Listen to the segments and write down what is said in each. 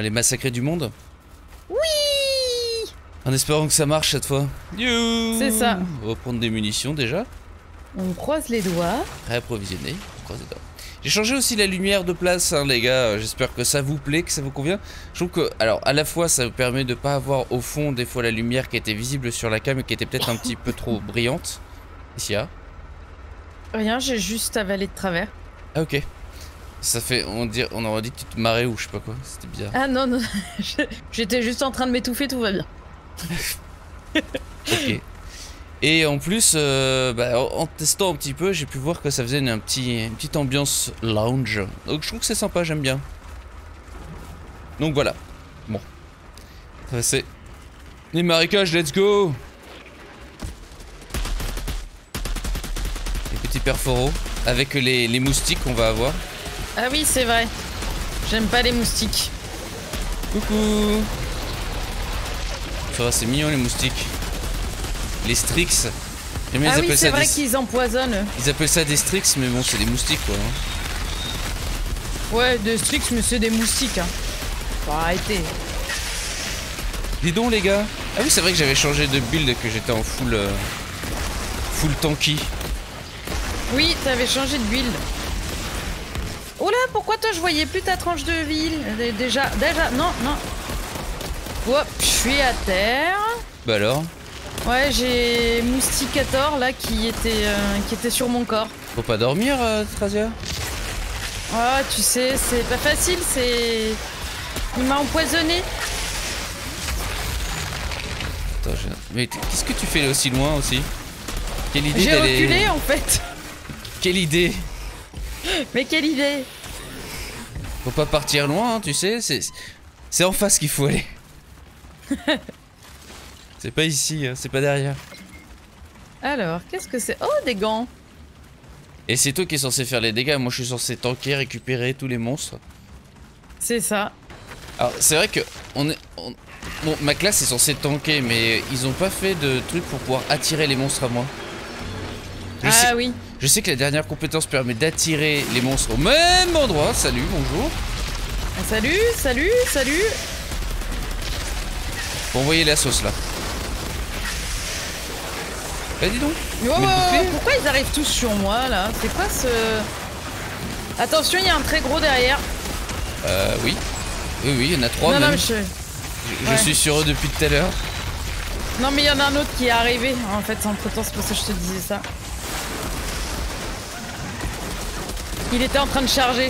Aller massacrer du monde. Oui. En espérant que ça marche cette fois. C'est ça. On va prendre des munitions déjà. On croise les doigts. Réapprovisionner. On croise les doigts. J'ai changé aussi la lumière de place, hein, les gars. J'espère que ça vous plaît, que ça vous convient. Je trouve que, alors, à la fois, ça vous permet de pas avoir au fond des fois la lumière qui était visible sur la cam et qui était peut-être un petit peu trop brillante. Ici, ah. Rien, j'ai juste avalé de travers. Ah, ok. Ça fait, on aurait dit que tu te marrais ou je sais pas quoi. C'était bizarre. Ah non, non. J'étais juste en train de m'étouffer, tout va bien. Ok. Et en plus, en testant un petit peu, j'ai pu voir que ça faisait une petite ambiance lounge. Donc je trouve que c'est sympa, j'aime bien. Donc voilà. Bon. C'est les marécages, let's go. Les petits perforos avec les moustiques qu'on va avoir. Ah oui, c'est vrai. J'aime pas les moustiques. Coucou. Ça va, c'est mignon les moustiques. Les Strix. Ah oui, c'est vrai qu'ils empoisonnent. Ils appellent ça des Strix, mais bon, c'est des moustiques quoi. Hein. Ouais, des Strix, mais c'est des moustiques. Hein. Faut arrêter. Dis donc les gars. Ah oui, c'est vrai que j'avais changé de build, que j'étais en full tanky. Oui, t'avais changé de build. Oh là, pourquoi toi je voyais plus ta tranche de ville? Déjà, non, non. Hop, je suis à terre. Bah alors? Ouais, j'ai Mousticator là qui était sur mon corps. Faut pas dormir, Trazia? Oh, tu sais, c'est pas facile, c'est... Il m'a empoisonné. Attends, mais qu'est-ce que tu fais là aussi loin aussi? Quelle idée d'aller... J'ai reculé en fait. Quelle idée? Mais quelle idée? Faut pas partir loin, hein, tu sais, c'est en face qu'il faut aller. C'est pas ici, hein, c'est pas derrière. Alors, qu'est-ce que c'est? Oh, des gants. Et c'est toi qui es censé faire les dégâts, moi je suis censé tanker, récupérer tous les monstres. C'est ça. Alors c'est vrai que bon, ma classe est censée tanker, mais ils ont pas fait de truc pour pouvoir attirer les monstres à moi. Oui. Je sais que la dernière compétence permet d'attirer les monstres au même endroit. Salut, bonjour. Salut, salut, salut. Faut envoyer la sauce là. Bah dis donc. Pourquoi ils arrivent tous sur moi là? C'est quoi ce... Attention, il y a un très gros derrière. Oui. Oui, il y en a trois non, même. Non, je suis sur eux depuis tout à l'heure. Non mais il y en a un autre qui est arrivé. En fait, entre temps, c'est pour ça que je te disais ça. Il était en train de charger.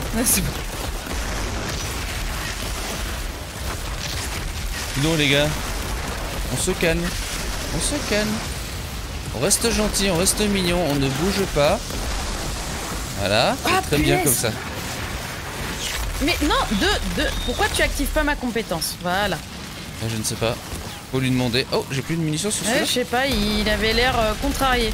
Non les gars, on se calme. On se calme. On reste gentil, on reste mignon, on ne bouge pas. Voilà, très bien comme ça. Mais non, pourquoi tu actives pas ma compétence? Voilà. Je ne sais pas. Faut lui demander. Oh, j'ai plus de munitions sur celui-là. Je sais pas, il avait l'air contrarié.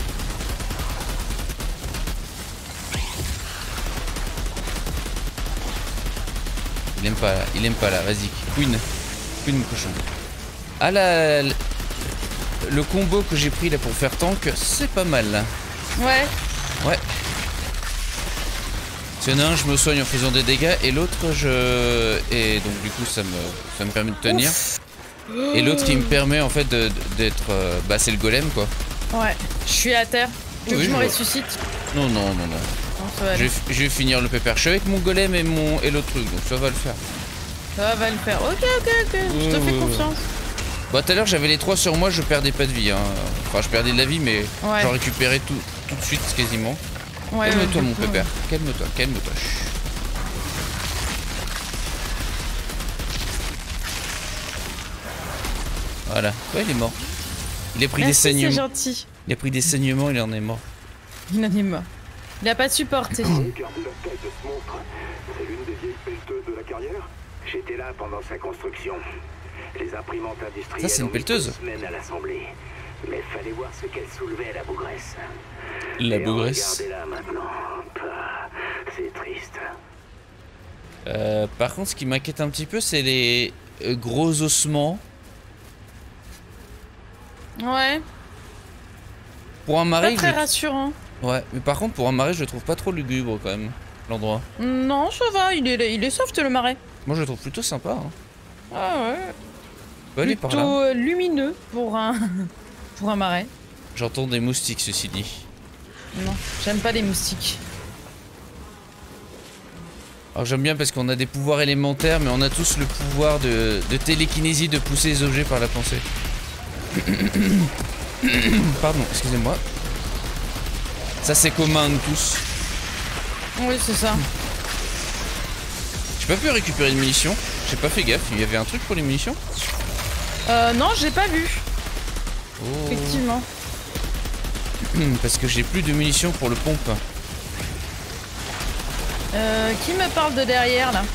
Il aime pas là, vas-y. Queen mon cochon. Ah là, le combo que j'ai pris là pour faire tank, c'est pas mal là. Ouais. Ouais. Il y en a un, je me soigne en faisant des dégâts, et l'autre, et donc du coup ça me permet de tenir. Ouf. Et l'autre qui me permet en fait d'être... bah c'est le golem quoi. Ouais, je suis à terre. Tu veux que je me ressuscite? Non. Je vais finir le pépère. Je suis avec mon golem et l'autre truc, donc ça va le faire. Ça va le faire. Ok. Je te fais confiance. Bah tout à l'heure j'avais les 3 sur moi, je perdais pas de vie. Hein. Enfin je perdais de la vie, mais j'en récupérais tout de suite quasiment. Ouais, calme-toi mon pépère. Calme-toi. Voilà. Ouais, il est mort. Il a pris des saignements. C'est gentil. Il a pris des saignements, il en est mort. Il en est mort. Il a pas supporté. Regardez la taille de ce monstre. C'est l'une des vieilles pelleteuses de la carrière. J'étais là pendant sa construction. Les imprimantes industrielles. Ça, c'est une pelleteuse. À l'assemblée. Mais fallait voir ce qu'elle soulevait, la bougresse. La bougresse. Regardez-la maintenant. C'est triste. Par contre, ce qui m'inquiète un petit peu, c'est les gros ossements. Ouais. Pour un marais. Pas très rassurant. Ouais, mais par contre, pour un marais, je le trouve pas trop lugubre quand même, l'endroit. Non, ça va, il est soft le marais. Moi je le trouve plutôt sympa. Hein. Ah ouais. On peut aller par là. Plutôt lumineux pour un pour un marais. J'entends des moustiques ceci dit. Non, j'aime pas les moustiques. Alors j'aime bien parce qu'on a des pouvoirs élémentaires, mais on a tous le pouvoir de télékinésie, de pousser les objets par la pensée. Pardon, excusez-moi. Ça c'est commun à nous tous. Oui, c'est ça. J'ai pas pu récupérer de munitions. J'ai pas fait gaffe. Il y avait un truc pour les munitions? Non, j'ai pas vu. Oh. Effectivement. Parce que j'ai plus de munitions pour le pompe. Qui me parle de derrière là?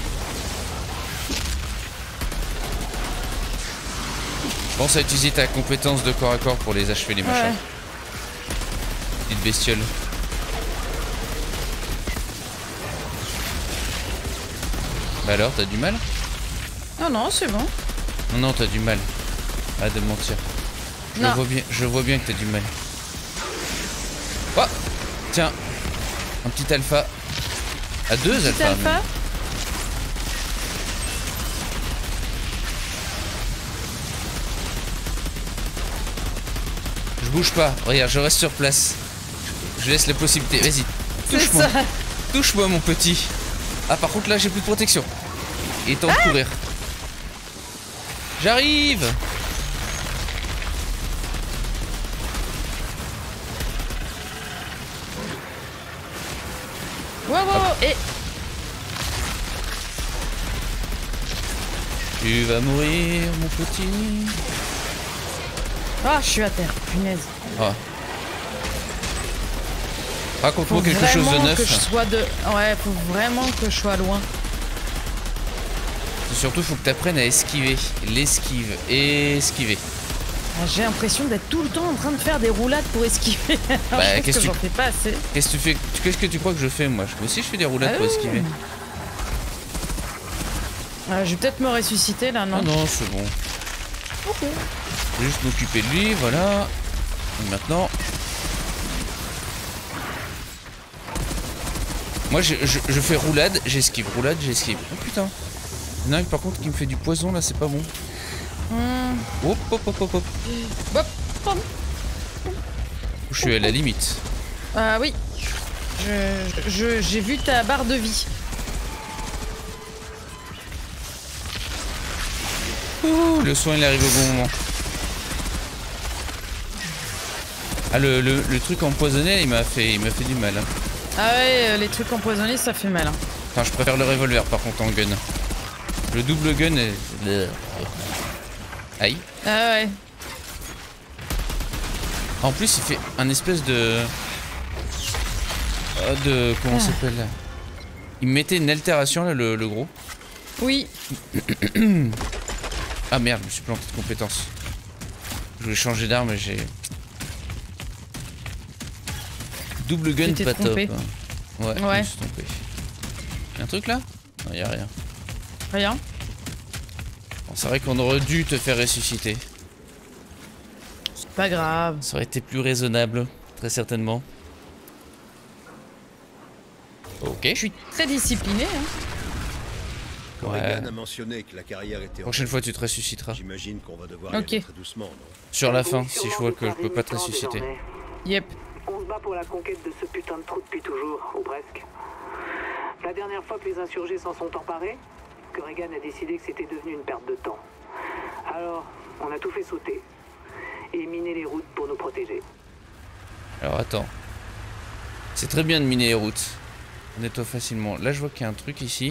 Pense à utiliser ta compétence de corps à corps pour les achever les machins. Petite bestiole. Bah alors, t'as du mal? Non, non, c'est bon. Non, non, t'as du mal. Arrête de mentir. Je vois bien que t'as du mal. Oh, tiens, un petit alpha. À deux Petit alpha. alpha. Même. Je bouge pas. Regarde, je reste sur place. Je laisse la possibilité. Vas-y, touche-moi. Touche-moi, mon petit. Ah, par contre, là, j'ai plus de protection. Il est temps de courir. J'arrive. Wow, wow, et... Tu vas mourir, mon petit. Ah, je suis à terre, punaise. Ah. Raconte-moi quelque chose de neuf. Que je sois de... Ouais, faut vraiment que je sois loin. Surtout, faut que tu apprennes à esquiver. L'esquive. Esquiver. J'ai l'impression d'être tout le temps en train de faire des roulades pour esquiver. Bah, qu'est-ce que j'en fais pas assez. Qu'est-ce que tu fais? Qu'est-ce que tu crois que je fais, moi? Moi aussi, je fais des roulades pour esquiver. Je vais peut-être me ressusciter là, non? Ah non, c'est bon. Ok. Je vais juste m'occuper de lui, voilà. Et maintenant... Moi, je fais roulade, j'esquive. Roulade, j'esquive. Oh putain. Il y en a un par contre qui me fait du poison, là, c'est pas bon. Hop, hop, hop, hop, hop. Hop, hop. Je suis à la limite. Ah oui. J'ai vu ta barre de vie. Ouh, le soin il arrive au bon moment. Ah le truc empoisonné il m'a fait du mal. Hein. Ah ouais, les trucs empoisonnés ça fait mal. Hein. Enfin je préfère le revolver par contre en gun. Le double gun est... Aïe. Ah ouais. En plus il fait un espèce de... comment ça s'appelle là? Il me mettait une altération là le gros. Oui. Ah merde, je me suis planté de compétence. Je voulais changer d'arme et j'ai... Double gun pas top. Hein. Ouais, je me suis trompé. Y'a un truc là? Non, y'a rien. Rien. Bon, c'est vrai qu'on aurait dû te faire ressusciter. C'est pas grave. Ça aurait été plus raisonnable, très certainement. Ok. Je suis très discipliné. Hein. Corrigan a mentionné que la carrière était... Prochaine fois tu te ressusciteras. J'imagine qu'on va devoir y aller très doucement, non? Sur la fin, si je vois que je peux pas te ressusciter. Yep. On se bat pour la conquête de ce putain de trou depuis toujours, ou presque. La dernière fois que les insurgés s'en sont emparés, Corrigan a décidé que c'était devenu une perte de temps. Alors, on a tout fait sauter et miné les routes pour nous protéger. Alors attends. C'est très bien de miner les routes. On nettoie facilement. Là je vois qu'il y a un truc ici.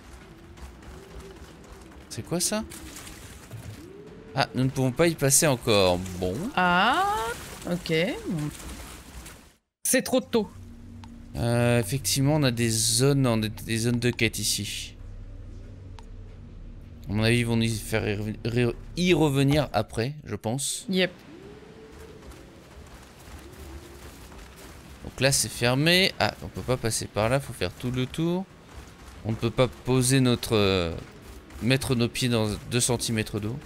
C'est quoi ça? Ah, nous ne pouvons pas y passer encore. Bon. Ah, ok. Bon. C'est trop tôt. Effectivement, on a des zones, des zones de quête ici. À mon avis, ils vont y revenir après, je pense. Yep. Donc là, c'est fermé. Ah, on peut pas passer par là, faut faire tout le tour. On ne peut pas poser notre... mettre nos pieds dans 2 cm d'eau.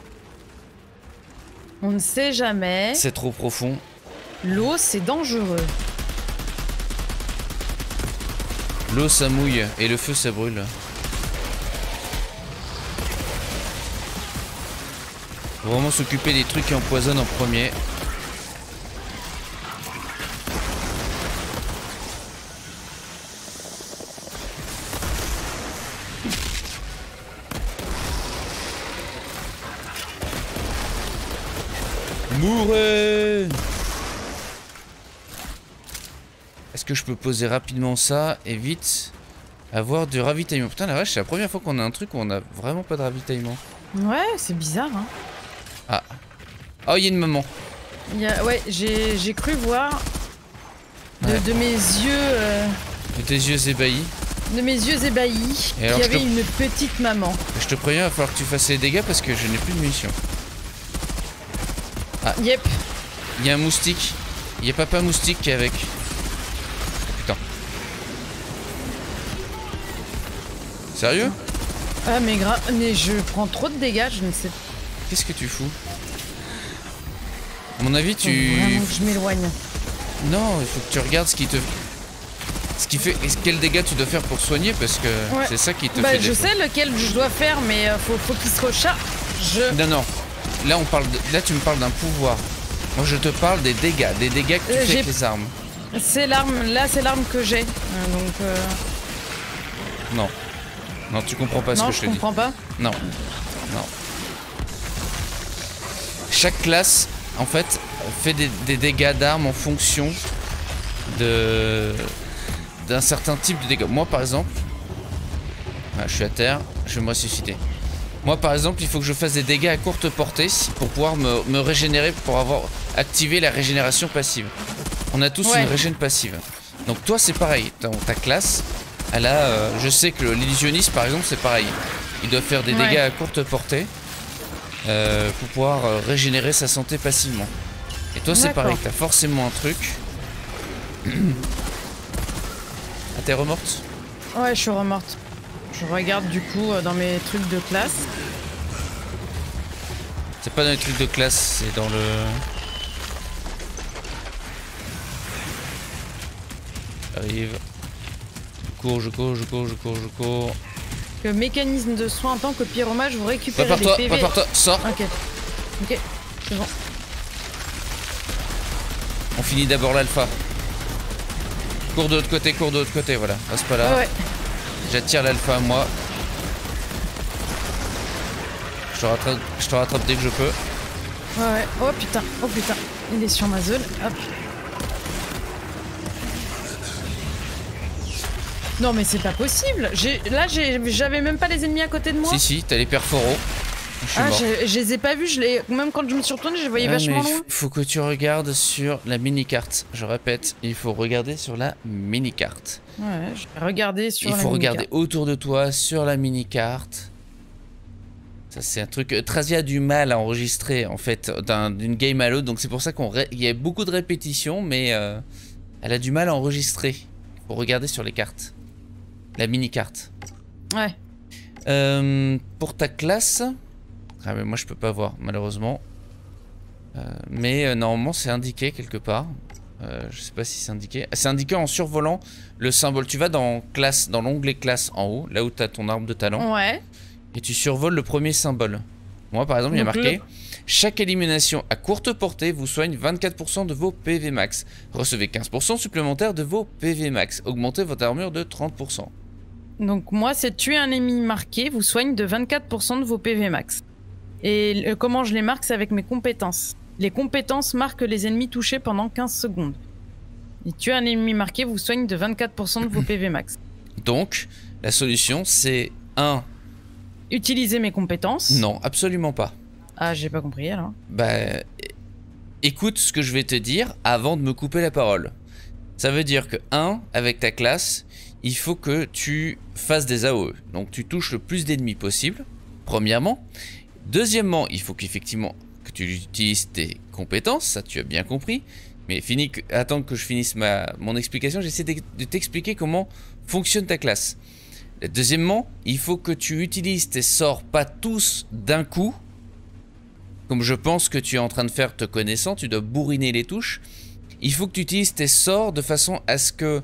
On ne sait jamais. C'est trop profond. L'eau, c'est dangereux. L'eau, ça mouille et le feu, ça brûle. Faut vraiment s'occuper des trucs qui empoisonnent en premier. Mourez! Est-ce que je peux poser rapidement ça et vite avoir du ravitaillement? Putain la vache, c'est la première fois qu'on a un truc où on a vraiment pas de ravitaillement. Ouais, c'est bizarre, hein. Ah. Oh, il y a une maman. Ouais, j'ai cru voir de mes yeux... De tes yeux ébahis. De mes yeux ébahis, qu'il y avait une petite maman. Je te préviens, il va falloir que tu fasses les dégâts parce que je n'ai plus de munitions. Ah. Yep. Il y a un moustique. Il y a papa moustique qui est avec. Oh, putain. Sérieux? Ah mais je prends trop de dégâts, je ne sais pas. Qu'est-ce que tu fous? À mon avis, Faut vraiment que je m'éloigne. Non, il faut que tu regardes ce qui te... Ce qui fait... Quel dégâts tu dois faire pour soigner parce que ouais. C'est ça qui te fait... Je sais lequel je dois faire mais faut qu'il se recharge. Non. Là, Là tu me parles d'un pouvoir. Moi je te parle des dégâts que tu fais avec les armes. C'est l'arme, là c'est l'arme que j'ai. Non. Non, tu comprends pas ce que je te dis. Non, je comprends pas. Non. Chaque classe, en fait, fait des dégâts d'armes en fonction d'un certain type de dégâts. Moi par exemple, je suis à terre, je vais me ressusciter. Moi par exemple, il faut que je fasse des dégâts à courte portée pour pouvoir me régénérer, pour avoir activé la régénération passive. On a tous une régène passive. Donc toi c'est pareil, ta classe, elle a, je sais que l'illusionniste par exemple c'est pareil. Il doit faire des dégâts à courte portée pour pouvoir régénérer sa santé passivement. Et toi c'est pareil, t'as forcément un truc. Ah t'es remorte? Ouais je suis remorte. Je regarde du coup dans mes trucs de classe. C'est pas dans les trucs de classe, c'est dans le... J'arrive. Je cours. Le mécanisme de soin en tant que pyromage, vous récupérez des PV. Prépare-toi, sors. Ok, c'est bon. On finit d'abord l'alpha. Cours de l'autre côté, voilà. Reste pas là. Ouais. J'attire l'alpha à moi. Je te rattrape dès que je peux. Ouais. Oh putain. Il est sur ma zone. Hop. Non mais c'est pas possible. J'avais même pas les ennemis à côté de moi. Si, t'as les perforaux. Je les ai pas vus. Même quand je me suis retourné, je les voyais vachement loin. Faut que tu regardes sur la mini-carte. Je répète, il faut regarder sur la mini-carte. Ouais, je vais regarder sur la mini-carte. Il faut regarder autour de toi sur la mini-carte. Ça c'est un truc... Trazia a du mal à enregistrer en fait d'une game à l'autre. Donc c'est pour ça qu'il y a beaucoup de répétitions. Mais elle a du mal à enregistrer. Il faut regarder sur les cartes. La mini-carte. Ouais. Pour ta classe... Ah mais moi je peux pas voir malheureusement. Mais normalement c'est indiqué quelque part. Je sais pas si c'est indiqué. C'est indiqué en survolant le symbole. Tu vas dans classe, dans l'onglet classe en haut, là où tu as ton arbre de talent. Ouais. Et tu survoles le premier symbole. Moi par exemple il y a marqué chaque élimination à courte portée vous soigne 24% de vos PV max. Recevez 15% supplémentaires de vos PV max. Augmentez votre armure de 30%. Donc moi c'est tuer un ennemi marqué vous soigne de 24% de vos PV max. Et comment je les marque, c'est avec mes compétences. Les compétences marquent les ennemis touchés pendant 15 secondes. Et tuer un ennemi marqué vous soigne de 24% de vos PV max. Donc, la solution c'est 1. Utiliser mes compétences. Non, absolument pas. Ah, j'ai pas compris alors. Bah, écoute ce que je vais te dire avant de me couper la parole. Ça veut dire que 1, avec ta classe, il faut que tu fasses des AOE. Donc tu touches le plus d'ennemis possible, premièrement. Deuxièmement, il faut qu'effectivement que tu utilises tes compétences, ça tu as bien compris. Mais attends que je finisse mon explication, j'essaie de t'expliquer comment fonctionne ta classe. Deuxièmement, il faut que tu utilises tes sorts pas tous d'un coup. Comme je pense que tu es en train de faire te connaissant, tu dois bourriner les touches. Il faut que tu utilises tes sorts de façon à ce que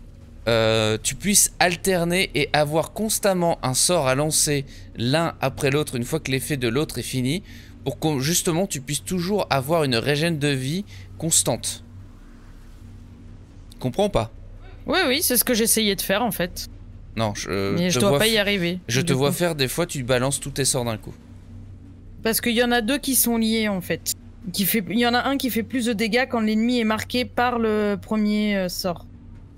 tu puisses alterner et avoir constamment un sort à lancer l'un après l'autre une fois que l'effet de l'autre est fini pour que justement tu puisses toujours avoir une régène de vie constante. Comprends pas? Oui, oui, c'est ce que j'essayais de faire en fait. Non, mais je dois pas y arriver. Je te vois faire des fois, tu balances tous tes sorts d'un coup. Parce qu'il y en a deux qui sont liés en fait. Il y en a un qui fait plus de dégâts quand l'ennemi est marqué par le premier sort.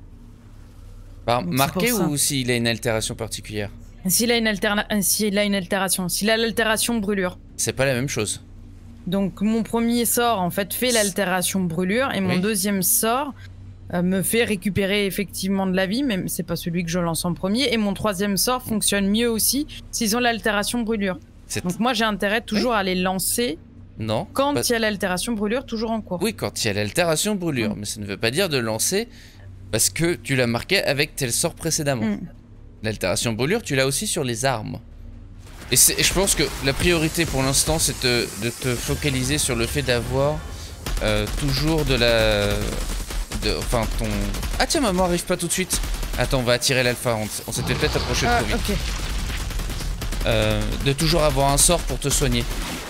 Marqué ou s'il a une altération particulière? S'il a une altération. S'il a l'altération brûlure. C'est pas la même chose. Donc mon premier sort en fait fait l'altération brûlure et mon deuxième sort me fait récupérer effectivement de la vie, mais c'est pas celui que je lance en premier. Et mon troisième sort fonctionne mieux aussi s'ils ont l'altération brûlure. Donc moi j'ai intérêt toujours à les lancer quand il y a l'altération brûlure toujours en cours. Oui, quand il y a l'altération brûlure, mais ça ne veut pas dire de lancer parce que tu l'as marqué avec tel sort précédemment. L'altération brûlure, tu l'as aussi sur les armes. Et je pense que la priorité pour l'instant, c'est de te focaliser sur le fait d'avoir toujours de la... Enfin, ton... Ah tiens, maman arrive pas tout de suite. Attends, on va attirer l'alpha, on s'était peut-être approché trop vite. De toujours avoir un sort pour te soigner.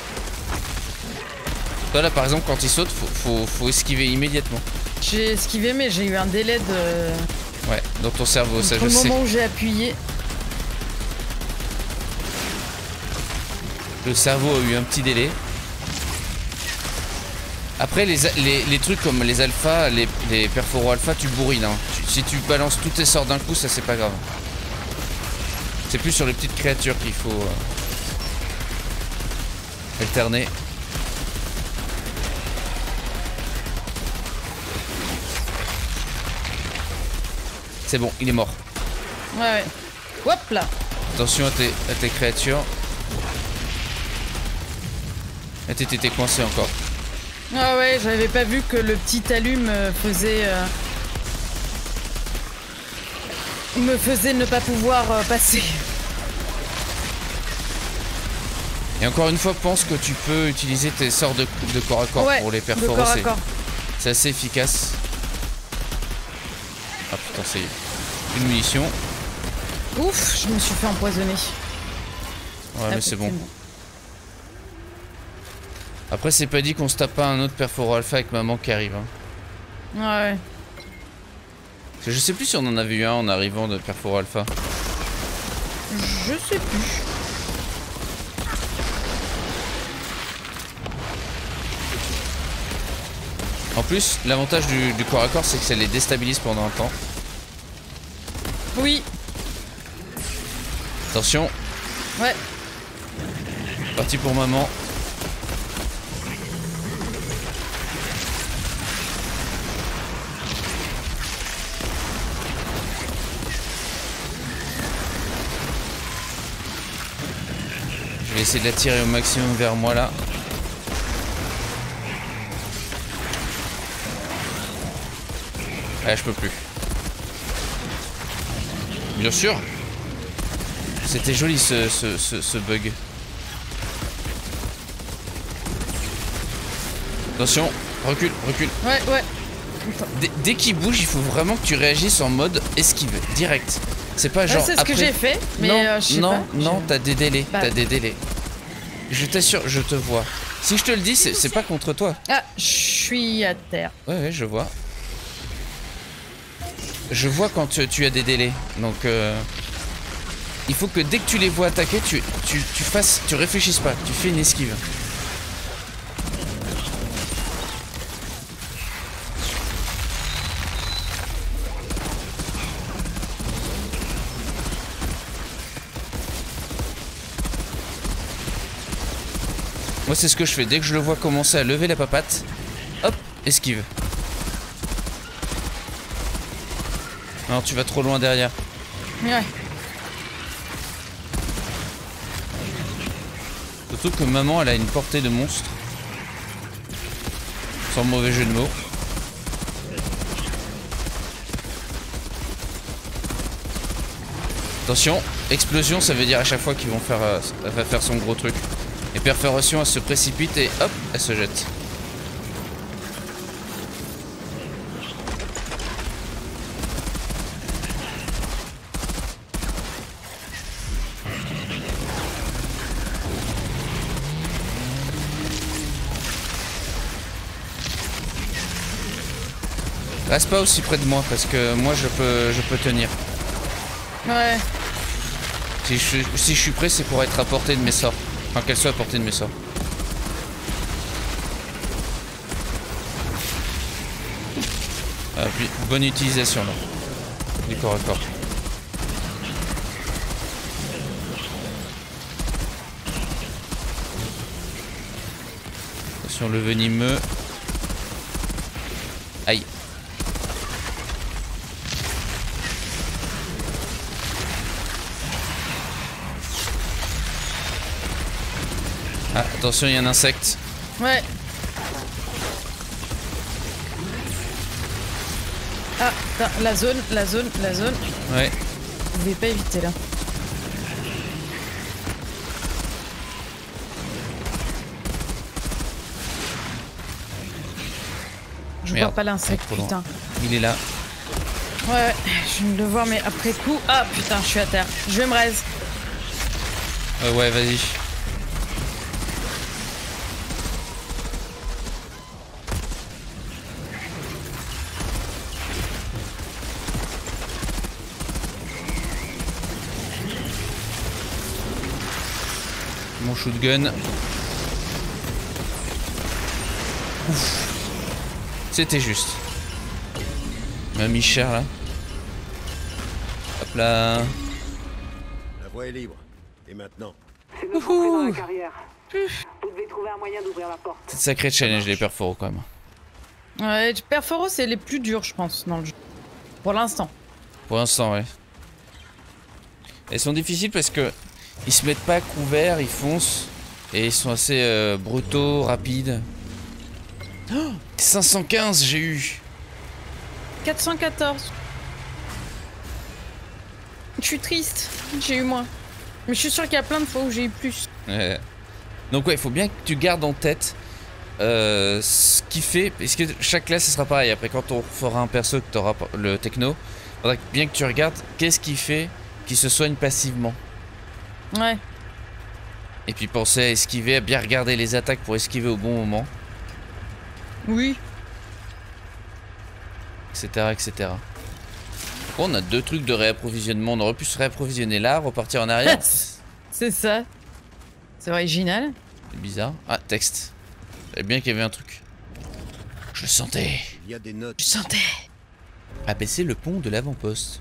Toi là par exemple quand il saute faut esquiver immédiatement. J'ai esquivé mais j'ai eu un délai de... Ouais, dans ton cerveau, ça je sais. Au moment où j'ai appuyé. Le cerveau a eu un petit délai. Après les trucs comme les alphas, les perforos alpha, tu bourrines hein. Si tu balances tous tes sorts d'un coup, ça c'est pas grave. C'est plus sur les petites créatures qu'il faut alterner. C'est bon, il est mort. Ouais. Hop là. Attention à tes créatures. Ah, t'étais coincé encore. Ah ouais, j'avais pas vu que le petit allume me faisait ne pas pouvoir passer. Et encore une fois, pense que tu peux utiliser tes sorts de corps à corps pour les perforer. C'est assez efficace. Ah putain, c'est une munition. Ouf, je me suis fait empoisonner. Ouais, mais c'est bon. Après, c'est pas dit qu'on se tape pas un autre perforo alpha avec maman qui arrive. Hein. Ouais. Parce que je sais plus si on en avait eu un en arrivant de perforo alpha. Je sais plus. En plus, l'avantage du corps à corps, c'est que ça les déstabilise pendant un temps. Oui. Attention. Ouais. Parti pour maman. Je vais essayer de la tirer au maximum vers moi là. Ah, je peux plus. Bien sûr. C'était joli ce bug. Attention, recule, recule. Ouais, ouais. Dès qu'il bouge, il faut vraiment que tu réagisses en mode esquive, direct. C'est pas genre. C'est ce après... que j'ai fait, mais non, t'as des délais, t'as des délais. Je t'assure, je te vois. Si je te le dis, c'est pas contre toi. Ah, je suis à terre. Ouais, je vois. Je vois quand tu as des délais, donc il faut que dès que tu les vois attaquer, tu réfléchisses pas, tu fais une esquive. Moi c'est ce que je fais, dès que je le vois commencer à lever la papate, hop, esquive. Non, tu vas trop loin derrière. Ouais. Surtout que maman, elle a une portée de monstre. Sans mauvais jeu de mots. Attention, explosion, ça veut dire à chaque fois qu'ils vont faire, elle va faire son gros truc. Et perforation, elle se précipite et hop, elle se jette. Reste pas aussi près de moi parce que moi je peux tenir. Ouais. Si je suis prêt, c'est pour être à portée de mes sorts. Enfin, qu'elle soit à portée de mes sorts. Ah, puis, bonne utilisation là. Du corps à corps. Attention le venimeux. Aïe. Ah, attention, il y a un insecte. Ouais. Ah, putain, la zone. Ouais. Vous pouvez pas éviter là. Je vois pas l'insecte, putain. Il est là. Ouais, je viens de le voir, mais après coup. Ah putain, je suis à terre. Je vais me raise. Ouais, vas-y. Mon shotgun. Ouf. C'était juste. Ma mi-chère là. Hop là. La voie est libre. Et maintenant? C'est notre entrée dans la carrière. Vous devez trouver un moyen d'ouvrir la porte. C'est sacré challenge les perforos quand même. Ouais, les perforos, c'est les plus durs, je pense, dans le jeu. Pour l'instant. Pour l'instant, ouais. Elles sont difficiles parce que ils se mettent pas à couvert, ils foncent. Et ils sont assez brutaux, rapides. Oh, 515 j'ai eu. 414. Je suis triste, j'ai eu moins. Mais je suis sûr qu'il y a plein de fois où j'ai eu plus. Ouais. Donc ouais, il faut bien que tu gardes en tête ce qui fait, parce que chaque classe ce sera pareil. Après quand on fera un perso que tu auras le techno, il faudra bien que tu regardes qu'est-ce qui fait qu'il se soigne passivement. Ouais. Et puis penser à esquiver, à bien regarder les attaques pour esquiver au bon moment. Oui. Etc. etc. Bon, on a 2 trucs de réapprovisionnement. On aurait pu se réapprovisionner là, repartir en arrière. C'est ça. C'est original. C'est bizarre. Ah, texte. Je savais bien qu'il y avait un truc. Je le sentais. Il y a des notes. Je sentais. Abaisser le pont de l'avant-poste.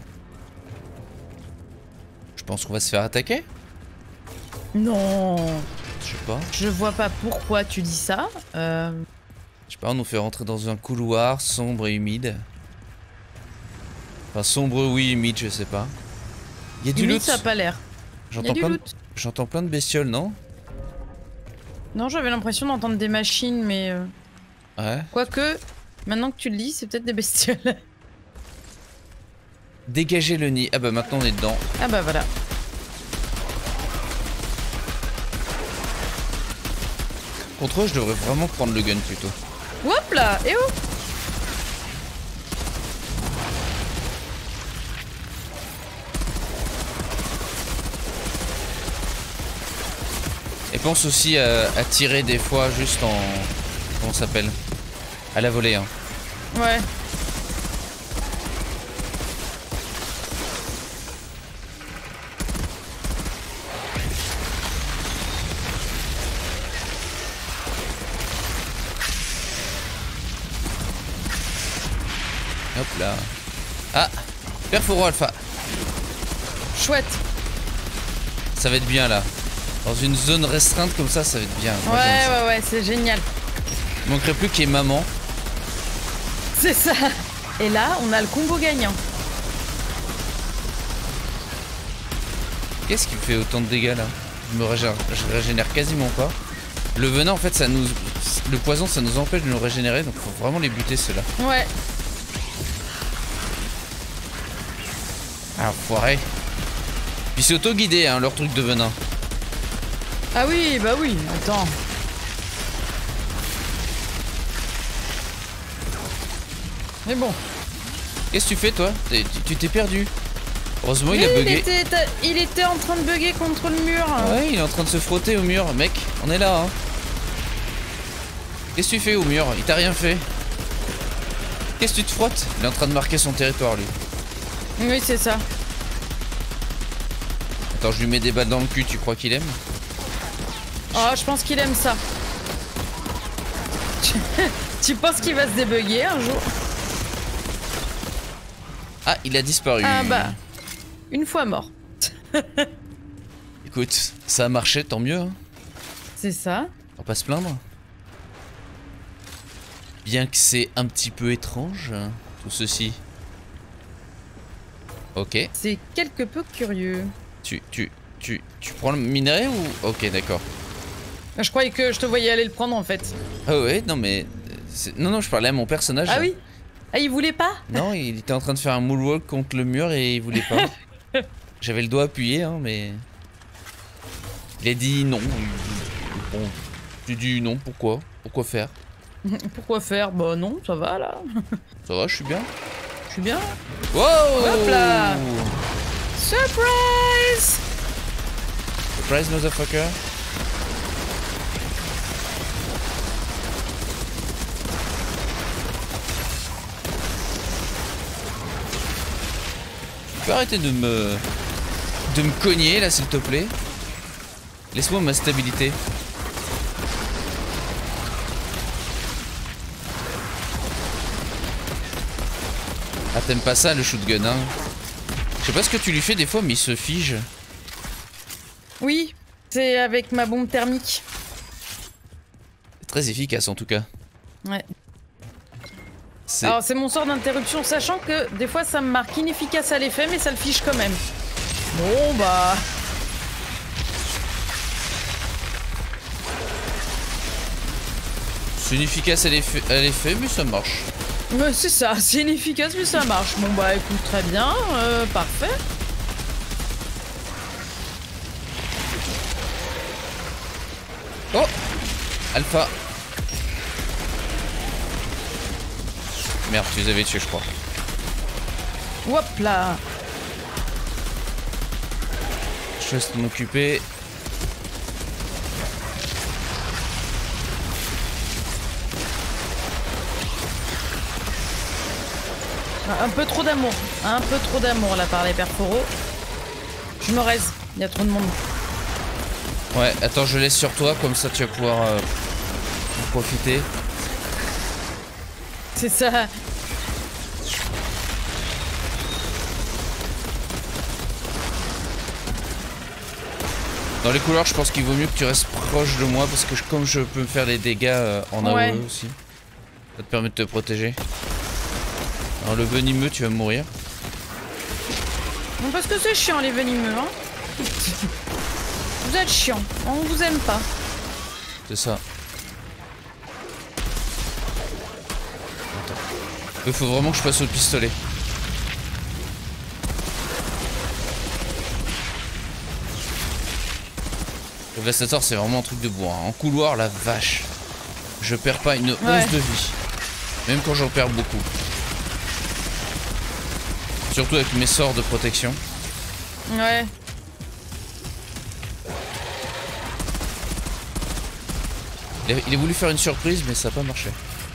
Je pense qu'on va se faire attaquer. Non. Je sais pas. Je vois pas pourquoi tu dis ça. Je sais pas, on nous fait rentrer dans un couloir sombre et humide. Enfin, sombre, oui, humide, je sais pas. Il y a du Humide, loot. ça a pas l'air. J'entends plein de bestioles, non? Non, j'avais l'impression d'entendre des machines, mais... Ouais. Quoique, maintenant que tu le dis, c'est peut-être des bestioles. Dégager le nid. Ah bah maintenant on est dedans. Ah bah voilà. Contre eux, je devrais vraiment prendre le gun plutôt. Hop là. Et oh. Et pense aussi à tirer des fois juste en... Comment ça s'appelle? À la volée, hein. Ouais. Hop là. Ah, Perforo Alpha. Chouette. Ça va être bien là. Dans une zone restreinte comme ça va être bien. Moi, Ouais, c'est génial. Il manquerait plus qu'il y ait maman. C'est ça. Et là, on a le combo gagnant. Qu'est-ce qui me fait autant de dégâts là? Je régénère quasiment pas. Le venin en fait ça nous... Le poison ça nous empêche de nous régénérer, donc faut vraiment les buter ceux-là. Ouais. Ah foiré. Puis c'est auto-guidé hein, leur truc de venin. Ah oui, bah oui, attends. Mais bon. Qu'est-ce que tu fais toi? Tu t'es perdu. Heureusement il a bugué. Il était en train de bugger contre le mur. Ouais, il est en train de se frotter au mur. Mec, on est là hein. Qu'est-ce que tu fais au mur? Il t'a rien fait. Qu'est-ce que tu te frottes? Il est en train de marquer son territoire, lui. Oui, c'est ça. Attends, je lui mets des balles dans le cul, tu crois qu'il aime? Oh, je pense qu'il aime ça. Tu penses qu'il va se débugger un jour? Ah, il a disparu. Ah bah, une fois mort. Écoute, ça a marché, tant mieux. Hein. C'est ça. On va pas se plaindre. Bien que c'est un petit peu étrange, tout ceci. Ok. C'est quelque peu curieux. Tu prends le minerai ou... Ok, d'accord. Je croyais que je te voyais aller le prendre en fait. Ah ouais, non mais... Non, je parlais à mon personnage. Ah oui? Ah, il voulait pas? Non, il était en train de faire un moonwalk contre le mur et il voulait pas. J'avais le doigt appuyé, hein, mais... Il a dit non. Bon, j'ai dit non, pourquoi? Pourquoi faire? Pourquoi faire? Bah non, ça va là. Ça va, je suis bien. Je suis bien. Wow! Hop là! Surprise! Surprise, motherfucker. Tu peux arrêter de me cogner là, s'il te plaît? Laisse-moi ma stabilité. Ah, t'aimes pas ça le shotgun, hein? Je sais pas ce que tu lui fais des fois, mais il se fige. Oui, c'est avec ma bombe thermique. Très efficace en tout cas. Ouais. Alors c'est mon sort d'interruption, sachant que des fois ça me marque inefficace à l'effet, mais ça le fiche quand même. Bon bah... C'est inefficace à l'effet, mais ça marche. Ouais, c'est ça, c'est inefficace mais ça marche. Bon bah écoute, très bien, parfait. Oh! Alpha. Merde, tu les avais tués, je crois. Hop là. Je laisse m'occuper. Un peu trop d'amour. Un peu trop d'amour là par les perforos. Je me raise, il y a trop de monde. Ouais, attends, je laisse sur toi, comme ça tu vas pouvoir en profiter. C'est ça. Dans les couleurs, je pense qu'il vaut mieux que tu restes proche de moi, parce que comme je peux me faire les dégâts en AOE aussi. Ça te permet de te protéger. Alors le venimeux, tu vas mourir. Non, parce que c'est chiant les venimeux, hein. Vous êtes chiant, on vous aime pas. C'est ça. Il faut vraiment que je passe au pistolet. Le Vastator, c'est vraiment un truc de bois. En couloir, la vache. Je perds pas une once de vie. Même quand j'en perds beaucoup. Surtout avec mes sorts de protection. Ouais. Il a voulu faire une surprise, mais ça n'a pas marché.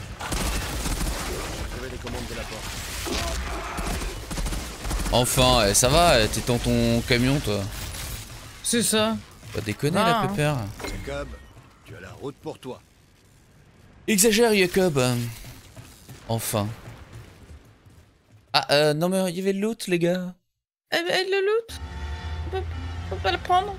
Enfin, ça va, t'es dans ton camion, toi. C'est ça. Pas déconner, la pépère. Jacob, tu as la route pour toi. Exagère, Jacob. Enfin. Ah, non, mais il y avait le loot, les gars. Le loot, on peut pas le prendre.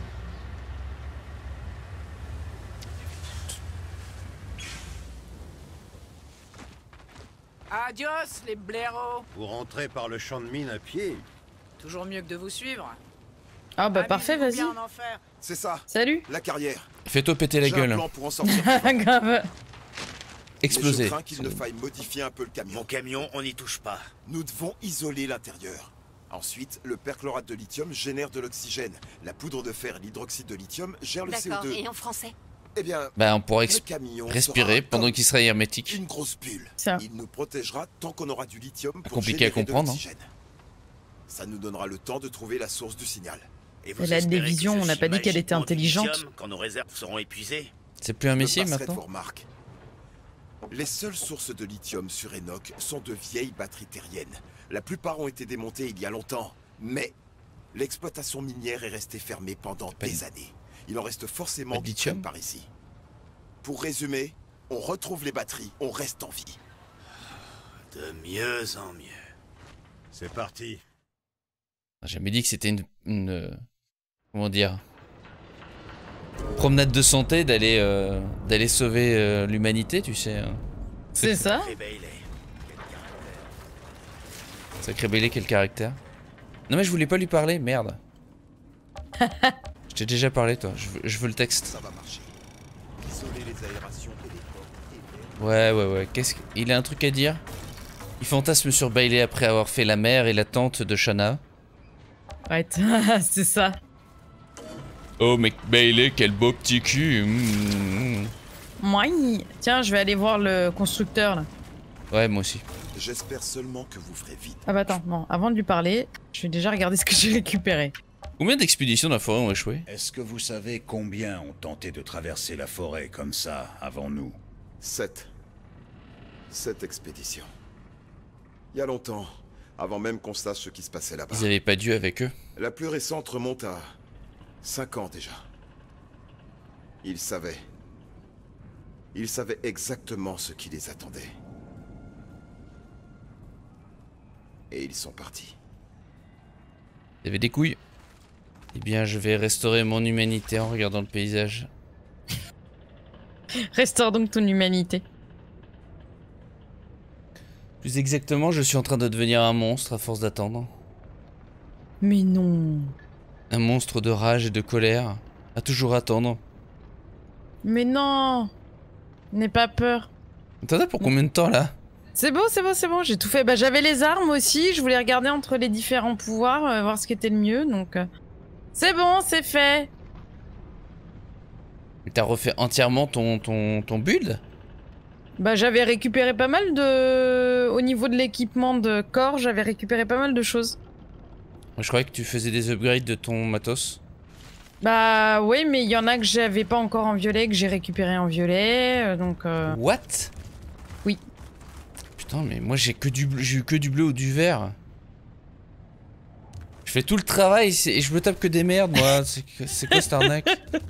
Adios, les blaireaux. Vous rentrez par le champ de mine à pied. Toujours mieux que de vous suivre. Ah bah parfait, vas-y. C'est ça. Salut. La carrière. Fais-toi péter la J'ai un gueule. plan pour en sortir. Grave. Exploser. Mais je crains qu'il ne faille modifier un peu le camion. Mon camion, on n'y touche pas. Nous devons isoler l'intérieur. Ensuite, le perchlorate de lithium génère de l'oxygène. La poudre de fer et l'hydroxyde de lithium gèrent le D'accord, CO2. et en français? Eh bien, Bah, on pourra le camion respirer sera pendant qu'il sera hermétique. une grosse bulle. Ça. Il nous protégera tant qu'on aura du lithium pour Compliqué à générer de comprendre, hein. l'oxygène. Ça nous donnera le temps de trouver la source du signal. Et vous Elle a des espérez que visions, ce on n'a pas dit qu'elle était magiquement du intelligente. lithium quand nos réserves seront épuisées? C'est plus un Je messie passerai de maintenant. vos remarques. Les seules sources de lithium sur Enoch sont de vieilles batteries terriennes. La plupart ont été démontées il y a longtemps, mais l'exploitation minière est restée fermée pendant des années. Il en reste forcément qui traînent par ici. Pour résumer, on retrouve les batteries, on reste en vie. De mieux en mieux. C'est parti. J'ai jamais dit que c'était une comment dire, promenade de santé d'aller sauver l'humanité, tu sais. C'est ça. Sacré Bailey, quel caractère. Non mais je voulais pas lui parler, merde. Je t'ai déjà parlé toi, je veux le texte. Ça va marcher. Isoler les aérations de l'époque. Ouais. Il a un truc à dire? Il fantasme sur Bailey après avoir fait la mère et la tante de Shanna. Ouais, c'est ça. Oh mais Bailey, quel beau petit cul. Moi, tiens, je vais aller voir le constructeur là. Ouais, moi aussi. J'espère seulement que vous ferez vite. Ah bah attends, non, avant de lui parler, je vais déjà regarder ce que j'ai récupéré. Combien d'expéditions dans la forêt ont échoué? Est-ce que vous savez combien ont tenté de traverser la forêt comme ça avant nous? 7 expéditions. Il y a longtemps, avant même qu'on sache ce qui se passait là-bas. Ils avaient pas Dieu avec eux. La plus récente remonte à 5 ans déjà. Ils savaient exactement ce qui les attendait. Et ils sont partis. Ils avaient des couilles. Eh bien, je vais restaurer mon humanité en regardant le paysage. Restaure donc ton humanité. Plus exactement, je suis en train de devenir un monstre à force d'attendre. Mais non. Un monstre de rage et de colère, à toujours attendre. Mais non. N'aie pas peur. T'en as pour combien de temps là? C'est bon, j'ai tout fait. Bah j'avais les armes aussi, je voulais regarder entre les différents pouvoirs, voir ce qui était le mieux, donc... C'est bon, c'est fait. T'as refait entièrement ton build? Bah j'avais récupéré pas mal de... Au niveau de l'équipement de corps, j'avais récupéré pas mal de choses. Je croyais que tu faisais des upgrades de ton matos. Bah oui, mais il y en a que j'avais pas encore en violet, que j'ai récupéré en violet, donc... What? Oui. Putain, mais moi j'ai eu que du bleu ou du vert. Je fais tout le travail et je me tape que des merdes, moi. C'est quoi cette arnaque?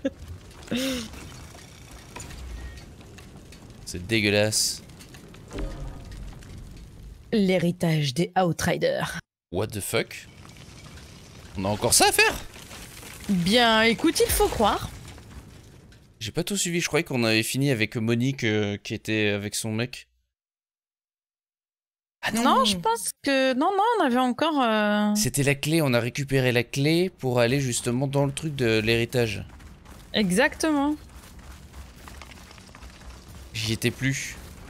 C'est dégueulasse. L'héritage des Outriders. What the fuck? On a encore ça à faire? Bien, écoute, il faut croire. J'ai pas tout suivi, je croyais qu'on avait fini avec Monique qui était avec son mec. Ah non, non, je pense que... Non, on avait encore... C'était la clé, on a récupéré la clé pour aller justement dans le truc de l'héritage. Exactement. J'y étais plus.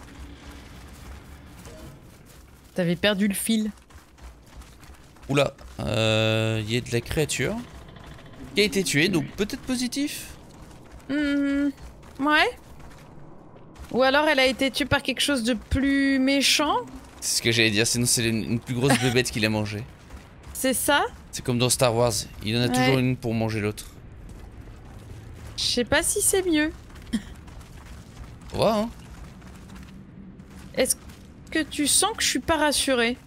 T'avais perdu le fil. Oula, y a de la créature qui a été tuée, donc peut-être positif. Ouais. Ou alors elle a été tuée par quelque chose de plus méchant. C'est ce que j'allais dire, sinon c'est une plus grosse bébête qu'il a mangée. C'est ça? C'est comme dans Star Wars, il en a toujours une pour manger l'autre. Je sais pas si c'est mieux. Ouais, hein. Est-ce que tu sens que je suis pas rassurée?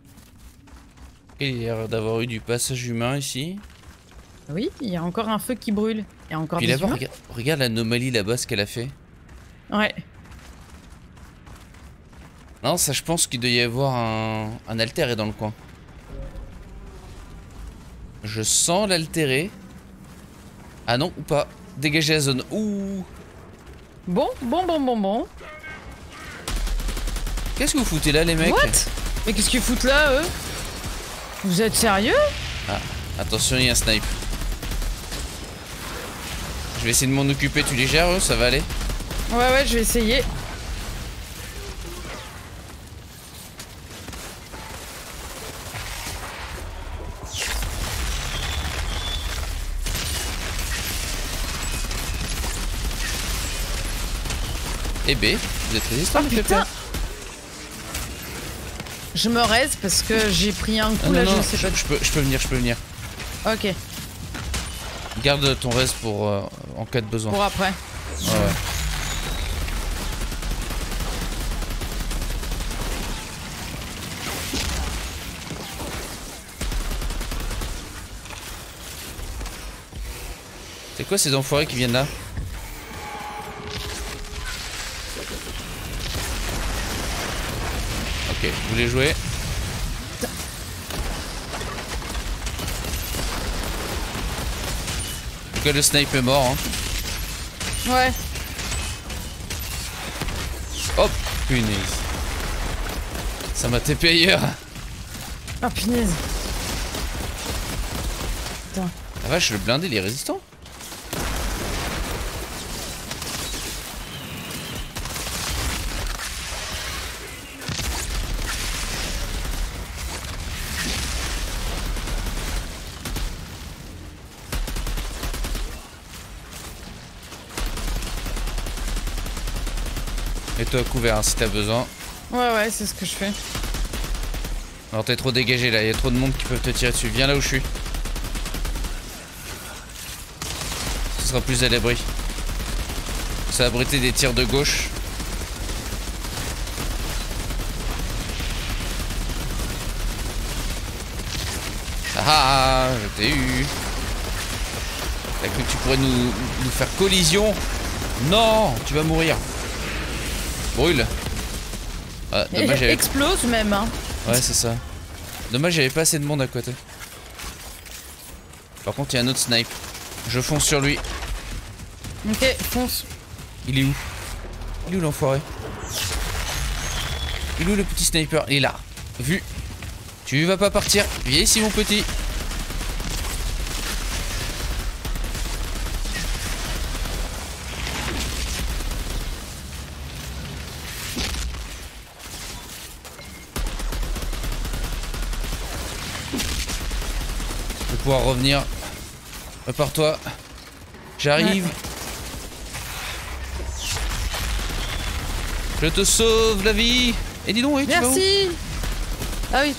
Il y a l'air d'avoir eu du passage humain ici. Oui, il y a encore un feu qui brûle. Il y a encore puis des là-bas, humains. regarde l'anomalie là-bas, ce qu'elle a fait. Ouais. Non, ça, je pense qu'il doit y avoir un altéré dans le coin. Je sens l'altéré. Ah non, ou pas. Dégager la zone. Ouh. Bon. Qu'est-ce que vous foutez là, les mecs? What? Mais qu'est-ce qu'ils foutent là, eux? Vous êtes sérieux? Ah, attention, il y a un snipe. Je vais essayer de m'en occuper, tu les gères, eux, ça va aller? Ouais, je vais essayer. Eh B, vous êtes résistant, oh, putain. Je me raise parce que j'ai pris un coup là, non, je sais pas. Je peux venir. Ok. Garde ton reste pour en cas de besoin. Pour après. Ouais. C'est quoi ces enfoirés qui viennent là? Ok, vous voulez jouer? En tout cas, le snipe est mort. Hein. Ouais. Hop, punaise. Ça m'a TP ailleurs. Oh punaise. Putain. La vache, le blindé, il est résistant. Mets-toi à couvert hein, si t'as besoin. Ouais, c'est ce que je fais. Alors t'es trop dégagé là, il y a trop de monde qui peuvent te tirer dessus. Viens là où je suis. Ce sera plus à l'abri. Ça va abriter des tirs de gauche. Ah, je t'ai eu. T'as cru que tu pourrais nous faire collision? Non, tu vas mourir. Brûle. Ah, dommage, j'avais... Explose même hein. Ouais c'est ça. Dommage j'avais pas assez de monde à côté. Par contre il y a un autre snipe. Je fonce sur lui. Ok, fonce. Il est où? Il est où l'enfoiré? Il est où le petit sniper? Il est là. Vu. Tu vas pas partir. Viens ici mon petit. Je vais pouvoir revenir. Prépare-toi. J'arrive. Ouais. Je te sauve la vie. Et dis donc, oui, tu vas où? Merci. Ah oui.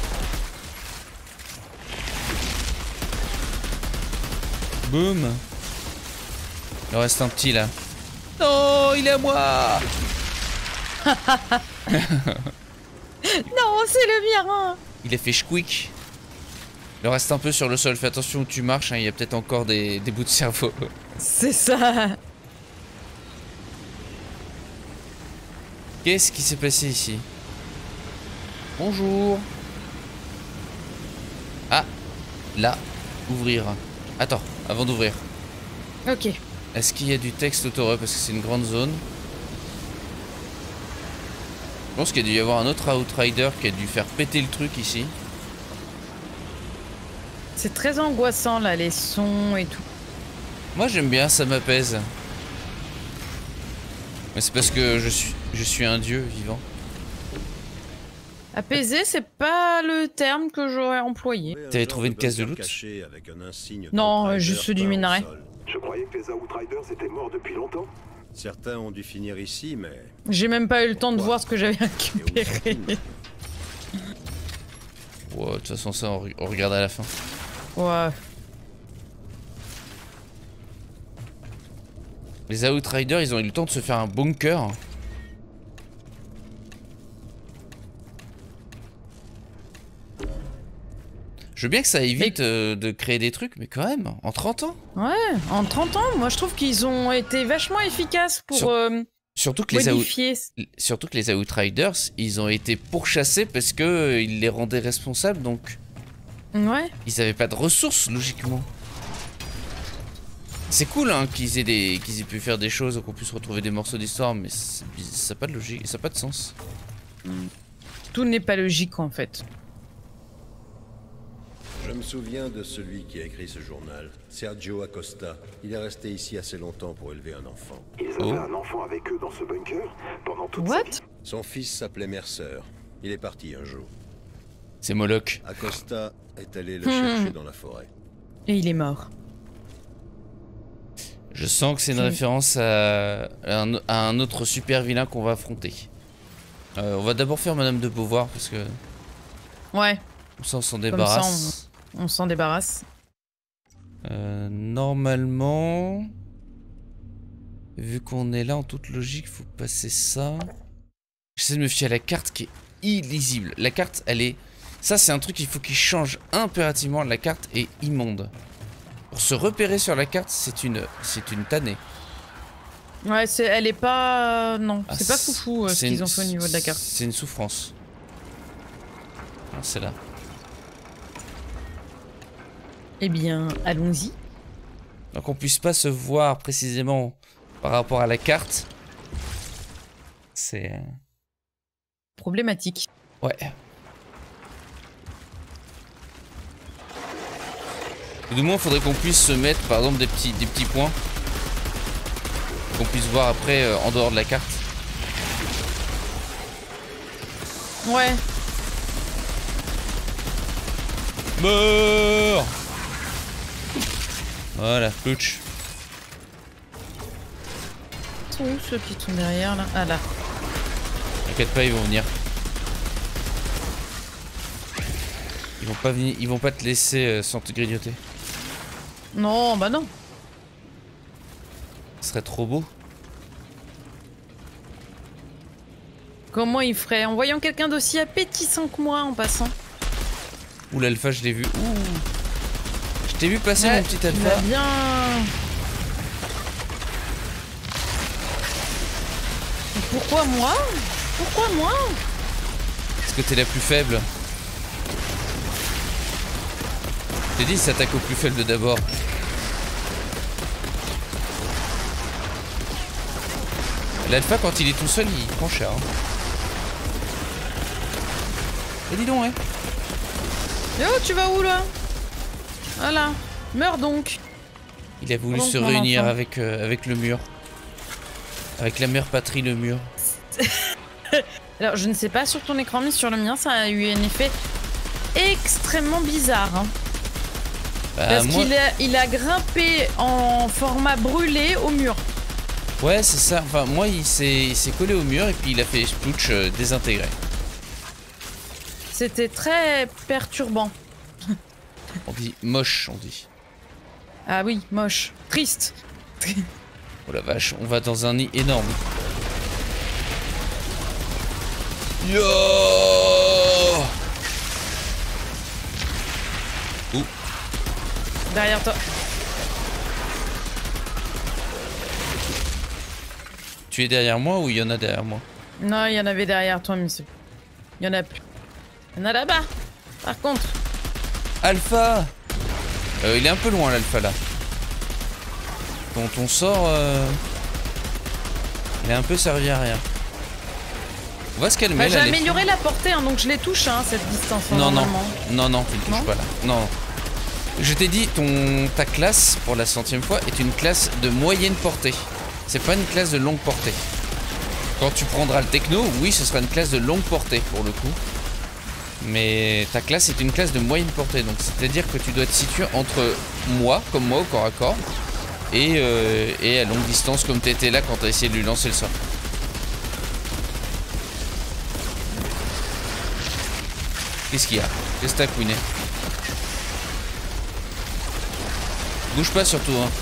Boum. Il en reste un petit là. Non, il est à moi. Non, c'est le mien. Il a fait squeak. Il en reste un peu sur le sol. Fais attention où tu marches, hein. Il y a peut-être encore des bouts de cerveau. C'est ça. Qu'est-ce qui s'est passé ici? Bonjour. Ah, là, ouvrir. Attends, avant d'ouvrir. Ok. Est-ce qu'il y a du texte autour parce que c'est une grande zone? Je pense qu'il y a dû y avoir un autre Outrider qui a dû faire péter le truc ici. C'est très angoissant là, les sons et tout. Moi j'aime bien, ça m'apaise. Mais c'est parce que je suis un dieu vivant. Apaiser, c'est pas le terme que j'aurais employé. T'avais trouvé une caisse de loot? Non, juste du minerai. Je croyais que les Outriders étaient morts depuis longtemps. Certains ont dû finir ici, mais... J'ai même pas eu le temps de voir ce que j'avais récupéré. Ouais, de toute façon ça on regarde à la fin. Ouais. Les Outriders, ils ont eu le temps de se faire un bunker. Je veux bien que ça évite de créer des trucs, mais quand même, en 30 ans. Ouais, en 30 ans, moi je trouve qu'ils ont été vachement efficaces pour surtout que les Outriders, ils ont été pourchassés parce que ils les rendaient responsables, donc... Ouais. Ils avaient pas de ressources, logiquement. C'est cool hein, qu'ils aient pu faire des choses, qu'on puisse retrouver des morceaux d'histoire, mais ça n'a pas de logique, ça n'a pas de sens. Tout n'est pas logique en fait. Je me souviens de celui qui a écrit ce journal, Sergio Acosta. Il est resté ici assez longtemps pour élever un enfant. Ils avaient un enfant avec eux dans ce bunker pendant toute sa vie. Son fils s'appelait Mercer. Il est parti un jour. C'est Moloch. Acosta est allé le chercher dans la forêt. Et il est mort. Je sens que c'est une référence à un autre super vilain qu'on va affronter. On va d'abord faire Madame de Beauvoir parce que... Ouais. Comme ça on s'en débarrasse. Comme ça, on s'en débarrasse. Normalement... Vu qu'on est là en toute logique, faut passer ça. J'essaie de me fier à la carte qui est illisible. La carte, elle est... Ça c'est un truc qu'il faut qu'il change impérativement. La carte est immonde. Pour se repérer sur la carte, c'est une tannée. Ouais, elle est pas... non, Ah, c'est pas foufou ce qu'ils ont fait au niveau de la carte. C'est une souffrance. Ah, c'est là. Eh bien, allons-y. Donc on puisse pas se voir précisément par rapport à la carte. C'est... Problématique. Ouais. Et du moins, il faudrait qu'on puisse se mettre, par exemple, des petits points. Qu'on puisse voir après en dehors de la carte. Ouais. Meurs. Voilà, Plouch. Ils sont où ceux qui sont derrière là? Ah là. T'inquiète pas, ils vont venir. Ils vont pas venir, ils vont pas te laisser sans te grignoter. Non, bah non. Ce serait trop beau. Comment il ferait en voyant quelqu'un d'aussi appétissant que moi en passant? Ouh, l'alpha, je l'ai vu. Ouh. Je t'ai vu passer, ouais, mon petit alpha. Il va bien. Pourquoi moi? Pourquoi moi? Parce que t'es la plus faible. Je t'ai dit, il s'attaque au plus faible d'abord. L'alpha, quand il est tout seul, il prend cher. Hein. Et dis donc, hein. Oh, tu vas où là? Voilà. Meurs donc. Il a voulu Donc, se mon réunir enfant. avec le mur. Avec la mère patrie, le mur. Alors, je ne sais pas sur ton écran, mais sur le mien, ça a eu un effet extrêmement bizarre. Hein. Bah, Parce moi... qu'il a grimpé en format brûlé au mur. Ouais, c'est ça. Enfin, moi, il s'est collé au mur et puis il a fait Splooch désintégré. C'était très perturbant. On dit moche, on dit. Ah oui, moche. Triste. Oh la vache, on va dans un nid énorme. Yo! Ouh. Derrière toi. Tu es derrière moi ou il y en a derrière moi? Non, il y en avait derrière toi, monsieur. Il y en a plus. Il y en a là-bas. Par contre. Alpha! Il est un peu loin l'alpha là. Quand on sort, il est un peu servi à rien. On va se calmer Bah, j'ai là. Les amélioré la portée, hein, donc je les touche, hein, cette distance. Non, non, normalement. non, tu ne touches Non pas là. Non. Je t'ai dit, ta classe, pour la 100e fois, est une classe de moyenne portée. C'est pas une classe de longue portée. Quand tu prendras le techno, oui, ce sera une classe de longue portée pour le coup. Mais ta classe est une classe de moyenne portée. Donc c'est-à-dire que tu dois te situer entre moi, comme moi au corps à corps, et à longue distance comme t'étais là quand t'as essayé de lui lancer le sort. Qu'est-ce qu'il y a? Qu'est-ce que t'as, Queené? Bouge pas surtout, hein.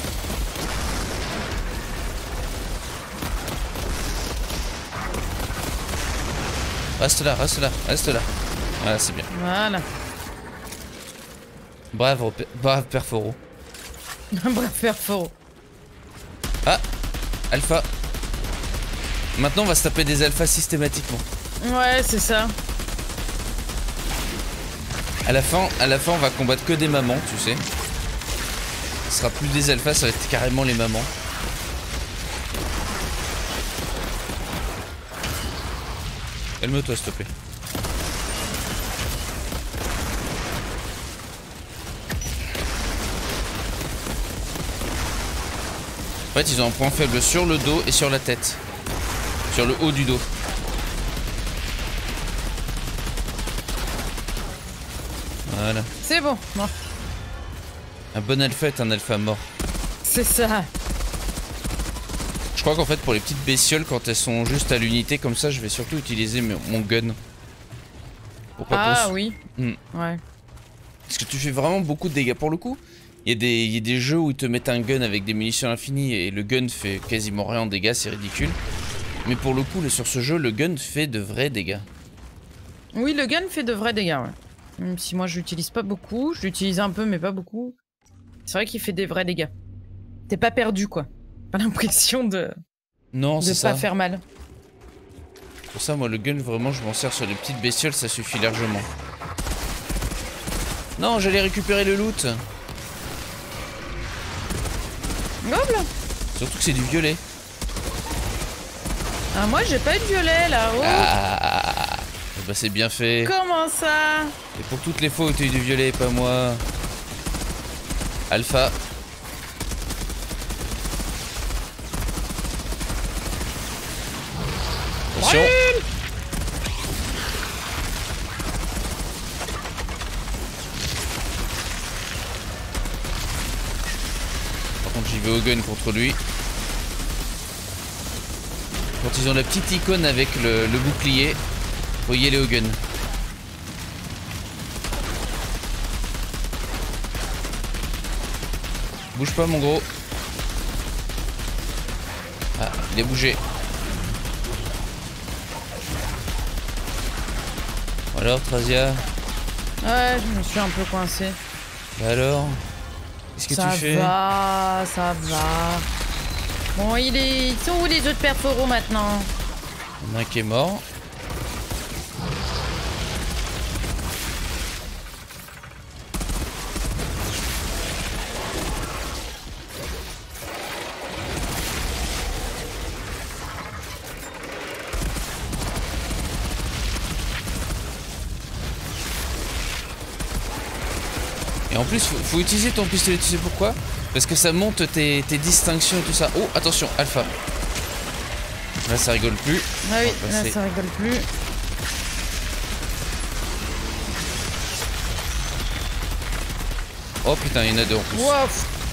Reste là, reste là, reste là. Voilà, c'est bien. Voilà. Bravo, brave Perforo. Bref, faire faux. Ah, alpha. Maintenant, on va se taper des alphas systématiquement. Ouais, c'est ça. À la fin, on va combattre que des mamans, tu sais. Ce sera plus des alphas, ça va être carrément les mamans. Calme-toi, s'il te plaît. En fait, ils ont un point faible sur le dos et sur la tête. Sur le haut du dos. Voilà. C'est bon. Bon. Un bon alpha est un alpha mort. C'est ça. Je crois qu'en fait, pour les petites bestioles, quand elles sont juste à l'unité comme ça, je vais surtout utiliser mon gun. Pour pas Ah qu'on oui. Ouais. Parce que tu fais vraiment beaucoup de dégâts. Pour le coup, il y a des jeux où ils te mettent un gun avec des munitions infinies et le gun fait quasiment rien en dégâts, c'est ridicule. Mais pour le coup, sur ce jeu, le gun fait de vrais dégâts. Oui, le gun fait de vrais dégâts, ouais. Même si moi je l'utilise pas beaucoup. Je l'utilise un peu, mais pas beaucoup. C'est vrai qu'il fait des vrais dégâts. T'es pas perdu, quoi. Pas l'impression de Non, c'est ça. pas faire mal. Pour ça, moi, le gun, vraiment, je m'en sers sur les petites bestioles, ça suffit largement. Non, j'allais récupérer le loot. Hop là. Surtout que c'est du violet. Ah, moi, j'ai pas eu de violet, là. Oh. Ah, bah c'est bien fait. Comment ça? Et pour toutes les fois où tu as eu du violet, pas moi. Alpha. Attention. Par contre, j'y vais au gun contre lui. Quand ils ont la petite icône avec le bouclier, faut y aller au gun. Bouge pas, mon gros. Ah, il a bougé. Alors, Trazia? Ouais, je me suis un peu coincé. Bah alors? Qu'est-ce que tu fais? Ça va. Bon, ils sont où les autres perforaux maintenant? Il y en a un qui est mort. Et en plus, faut utiliser ton pistolet, tu sais pourquoi? Parce que ça monte tes distinctions et tout ça. Oh, attention, Alpha. Là, ça rigole plus. Ah oui, là, ça rigole plus. Oh putain, il y en a deux en plus. Wow.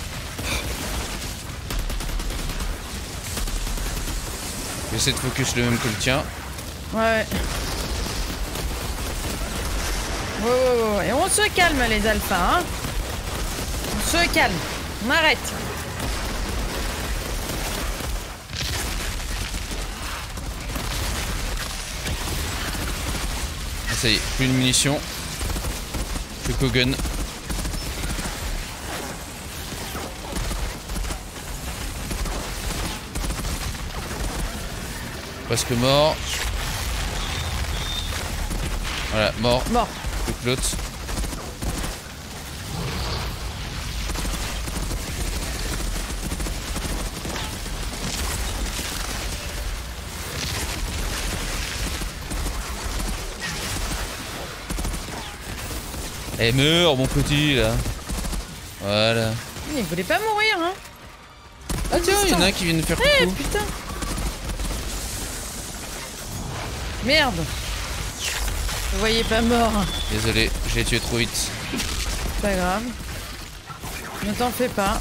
J'essaie de focus le même que le tien. Ouais. Et on se calme, les alphas, hein. On se calme. On arrête. Ah, ça y est, plus de munitions. Plus qu'au gun. Presque mort. Voilà, mort. Mort. Plus que l'autre. Eh, meurs, mon petit, là. Voilà. Il voulait pas mourir, hein. Ah tiens, il y en a un qui vient de faire coucou. Eh, putain. Merde. Je le voyais pas mort. Désolé, j'ai tué trop vite. C'est pas grave. Ne t'en fais pas.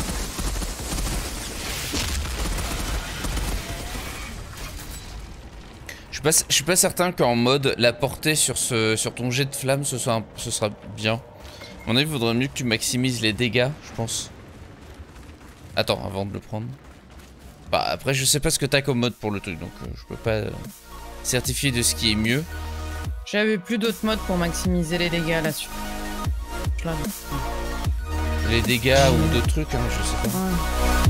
Je suis pas certain qu'en mode la portée sur ton jet de flamme ce sera bien. À mon avis, il vaudrait mieux que tu maximises les dégâts, je pense. Attends, avant de le prendre. Bah après, je sais pas ce que t'as comme mode pour le truc, donc je peux pas certifier de ce qui est mieux. J'avais plus d'autres modes pour maximiser les dégâts là-dessus. Les dégâts ou d'autres trucs, hein, je sais pas. Ouais.